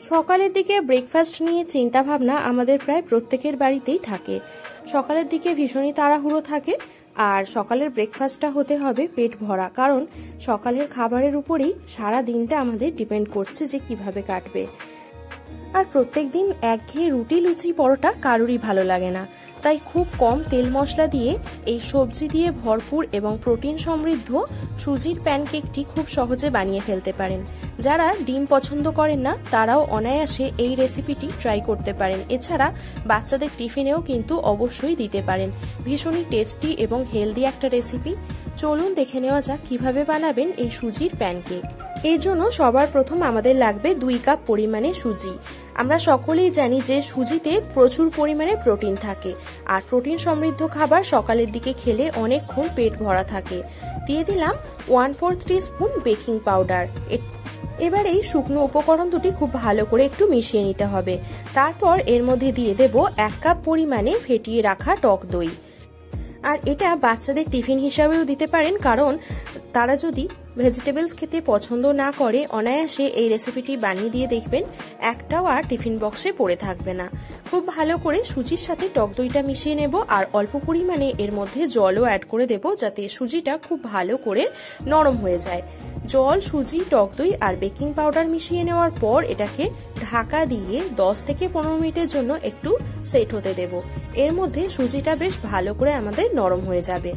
সকালের দিকে ব্রেকফাস্ট নিয়ে চিন্তা ভাবনা আমাদের প্রায় প্রত্যেকের বাড়িতেই থাকে। সকালের দিকে ভীষণই তাড়াহুড়ো থাকে, আর সকালের ব্রেকফাস্টটা হতে হবে পেট ভরা, কারণ সকালের খাবারের উপরেই সারা দিনটা আমাদের ডিপেন্ড করছে যে কিভাবে কাটবে। আর প্রত্যেক দিন একঘেয়ে রুটি লুচি পরোটা কারোরই ভালো লাগে না, তাই খুব কম তেল মশলা দিয়ে এই সবজি দিয়ে ভরপুর এবং প্রোটিন সমৃদ্ধ সুজির প্যানকেকটি খুব সহজে বানিয়ে ফেলতে পারেন। যারা ডিম পছন্দ করেন না তারাও অনায়াসে এই রেসিপিটি ট্রাই করতে পারেন। এছাড়া বাচ্চাদের টিফিনেও কিন্তু অবশ্যই দিতে পারেন। ভীষণই টেস্টি এবং হেলদি একটা রেসিপি। চলুন দেখে নেওয়া যাক কিভাবে বানাবেন এই সুজির প্যানকেক। এর জন্য সবার প্রথম আমাদের লাগবে 2 কাপ পরিমাণে সুজি। আমরা সকলেই জানি যে সুজিতে প্রচুর পরিমাণে প্রোটিন থাকে, আর প্রোটিন সমৃদ্ধ খাবার সকালের দিকে খেলে অনেকক্ষণ পেট ভরা থাকে। দিয়ে দিলাম 1/4 টিস্পুন বেকিং পাউডার। এবার এই শুকনো উপকরণ দুটি খুব ভালো করে একটু মিশিয়ে নিতে হবে। তারপর এর মধ্যে দিয়ে দেব 1 কাপ পরিমাণে ফেটিয়ে রাখা টক দই। আর এটা বাচ্চাদের টিফিন হিসাবেও দিতে পারেন, কারণ তারা যদি ভেজিটেবলস খেতে পছন্দ না করে অনায়াসে এই রেসিপিটি বানিয়ে দিয়ে দেখবেন একটাও আর টিফিন বক্সে পড়ে থাকবে না। খুব ভালো করে সুজির সাথে টক দইটা মিশিয়ে নেব, আর অল্প পরিমাণে এর মধ্যে জলও অ্যাড করে দেব যাতে সুজিটা খুব ভালো করে নরম হয়ে যায়। জল, সুজি, টক দই আর বেকিং পাউডার মিশিয়ে নেওয়ার পর এটাকে ঢাকা দিয়ে 10 থেকে 15 মিনিটের জন্য একটু সেট হতে দেব। এর মধ্যে সুজিটা বেশ ভালো করে আমাদের নরম হয়ে যাবে।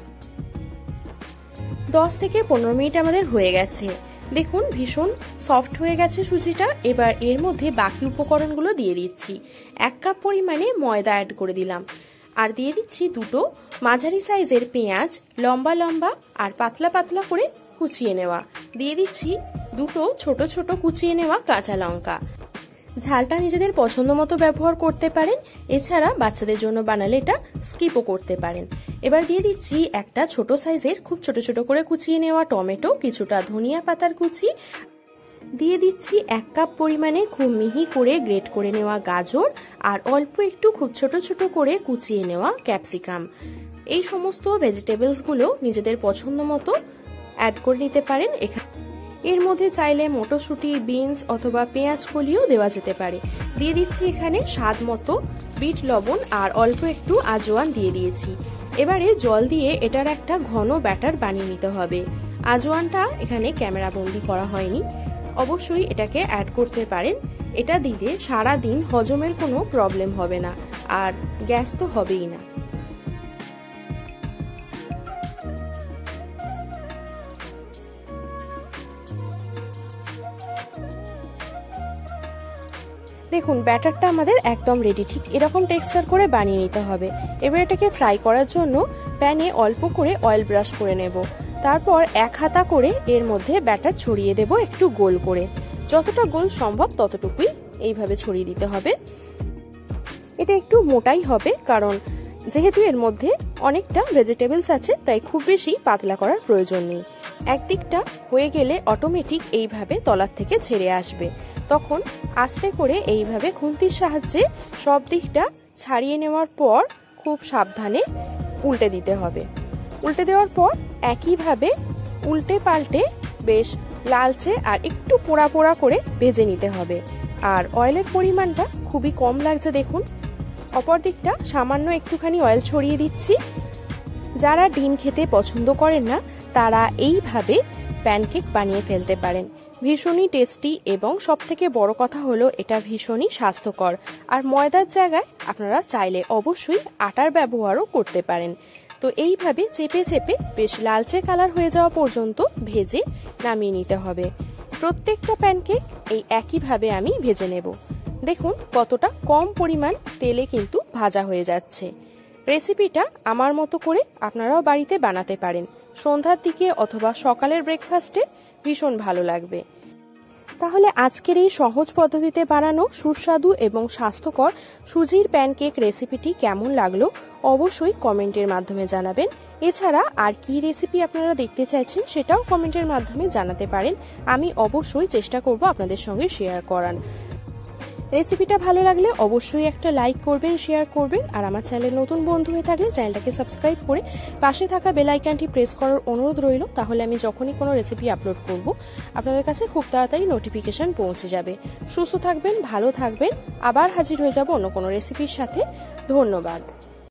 10 থেকে 15 মিনিট আমাদের হয়ে গেছে। দেখুন ভীষণ সফট হয়ে গেছে সুজিটা। এবার এর মধ্যে বাকি উপকরণগুলো দিয়ে দিচ্ছি। 1 কাপ পরিমাণে ময়দা অ্যাড করে দিলাম, আর দিয়ে দিচ্ছি 2টো মাঝারি সাইজের পেঁয়াজ, লম্বা লম্বা আর পাতলা পাতলা করে কুচিয়ে নেওয়া। দিয়ে দিচ্ছি 2টো ছোট ছোট কুচিয়ে নেওয়া কাঁচা লঙ্কা। ঝালটা নিজেদের পছন্দ মতো ব্যবহার করতে পারেন, এছাড়া বাচ্চাদের জন্য বানালে এটা স্কিপও করতে পারেন। এবার দিয়ে দিচ্ছি একটা ছোট সাইজের খুব ছোট ছোট করে কুচিয়ে নেওয়া টমেটো, কিছুটা ধনিয়া পাতার কুচি, দিয়ে দিচ্ছি 1 কাপ পরিমাণে খুব মিহি করে গ্রেট করে নেওয়া গাজর, আর অল্প একটু খুব ছোট ছোট করে কুচিয়ে নেওয়া ক্যাপসিকাম। এই সমস্ত ভেজিটেবলস গুলো নিজেদের পছন্দ মতো অ্যাড করে নিতে পারেন। এর মধ্যে চাইলে মটরশুঁটি, বিনস অথবা পেঁয়াজ কলিও দেওয়া যেতে পারে। দিয়ে দিচ্ছি এখানে স্বাদ মতো বিট লবণ, আর অল্প একটু আজওয়ান দিয়ে দিয়েছি। এবারে জল দিয়ে এটার একটা ঘন ব্যাটার বানিয়ে নিতে হবে। আজওয়ানটা এখানে ক্যামেরা বন্দি করা হয়নি, অবশ্যই এটাকে অ্যাড করতে পারেন। এটা দিলে সারা দিন হজমের কোনো প্রবলেম হবে না, আর গ্যাস তো হবেই না। দেখুন ব্যাটারটা আমাদের একদম রেডি। ঠিক এরকম টেক্সচার করে বানিয়ে নিতে হবে। এবার এটাকে ফ্রাই করার জন্য প্যানে অল্প করে অয়েল ব্রাশ করে নেব। তারপর 1 হাতা করে এর মধ্যে ব্যাটার ছড়িয়ে দেব একটু গোল করে। যতটা গোল সম্ভব ততটুকুই এইভাবে ছড়িয়ে দিতে হবে। এটা একটু মোটাই হবে, কারণ যেহেতু এর মধ্যে অনেকটা ভেজিটেবলস আছে, তাই খুব বেশি পাতলা করার প্রয়োজন নেই। একদিকটা হয়ে গেলে অটোমেটিক এইভাবে তলার থেকে ছেড়ে আসবে। তখন আস্তে করে এইভাবে খুন্তির সাহায্যে সব দিকটা ছাড়িয়ে নেওয়ার পর খুব সাবধানে উল্টে দিতে হবে। উল্টে দেওয়ার পর একইভাবে উল্টে পাল্টে বেশ লালচে আর একটু পোড়া পোড়া করে ভেজে নিতে হবে। আর অয়েলের পরিমাণটা খুবই কম লাগছে দেখুন। অপর দিকটা সামান্য একটুখানি অয়েল ছড়িয়ে দিচ্ছি। যারা ডিম খেতে পছন্দ করেন না তারা এইভাবে প্যানকেক বানিয়ে ফেলতে পারেন। ভীষণই টেস্টি এবং সবথেকে বড় কথা হলো এটা ভীষণই স্বাস্থ্যকর। আর ময়দার জায়গায় আপনারা চাইলে অবশ্যই আটার ব্যবহারও করতে পারেন। তো এইভাবে চেপে চেপে বেশ লালচে কালার হয়ে যাওয়া পর্যন্ত ভেজে নামিয়ে নিতে হবে। প্রত্যেকটা প্যানকেক এই একইভাবে আমি ভেজে নেব। দেখুন কতটা কম পরিমাণ তেলে কিন্তু ভাজা হয়ে যাচ্ছে। রেসিপিটা আমার মতো করে আপনারাও বাড়িতে বানাতে পারেন। সন্ধ্যার দিকে অথবা সকালের ব্রেকফাস্টে ভীষণ ভালো লাগবে। তাহলে আজকের এই সহজ পদ্ধতিতে বানানো সুস্বাদু এবং স্বাস্থ্যকর সুজির প্যানকেক রেসিপিটি কেমন লাগলো অবশ্যই কমেন্টের মাধ্যমে জানাবেন। এছাড়া আর কি রেসিপি আপনারা দেখতে চাইছেন সেটাও কমেন্টের মাধ্যমে জানাতে পারেন। আমি অবশ্যই চেষ্টা করব আপনাদের সঙ্গে শেয়ার করার। রেসিপিটা ভালো লাগলে অবশ্যই একটা লাইক করবেন, শেয়ার করবেন, আর আমার চ্যানেলে নতুন বন্ধু হয়ে থাকলে চ্যানেলটাকে সাবস্ক্রাইব করে পাশে থাকা বেল আইকনটি প্রেস করার অনুরোধ রইল। তাহলে আমি যখনই কোনো রেসিপি আপলোড করব আপনাদের কাছে খুব তাড়াতাড়ি নোটিফিকেশন পৌঁছে যাবে। সুস্থ থাকবেন, ভালো থাকবেন, আবার হাজির হয়ে যাব অন্য কোনো রেসিপির সাথে। ধন্যবাদ।